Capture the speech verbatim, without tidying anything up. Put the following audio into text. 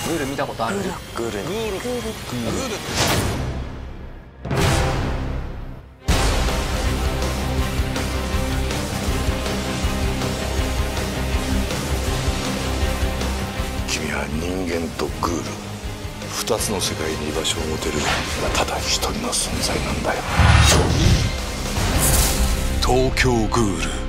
グール見たことある？ グール。グール。グール。グール。 君は人間とグール、二つの世界に居場所を持てるただ一人の存在なんだよ。東京グール。